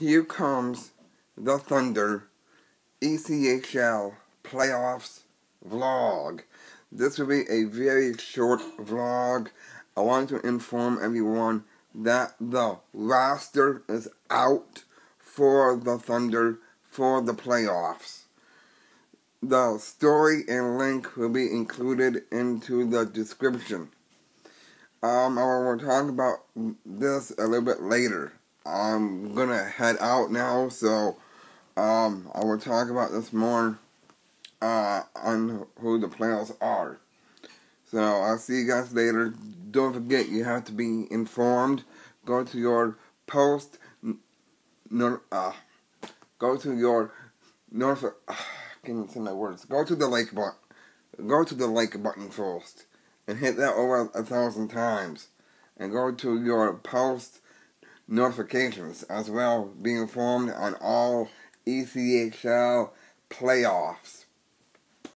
Here comes the Thunder ECHL Playoffs vlog. This will be a very short vlog. I want to inform everyone that the roster is out for the Thunder for the playoffs. The story and link will be included into the description. I will talk about this a little bit later. I'm gonna head out now, so I will talk about this more on who the playoffs are. So I'll see you guys later. Don't forget, you have to be informed. Go to your post. Go to your can't say my words. Go to the like button. Go to the like button first, and hit that over 1,000 times. And go to your post notifications as well. Be informed on all ECHL playoffs.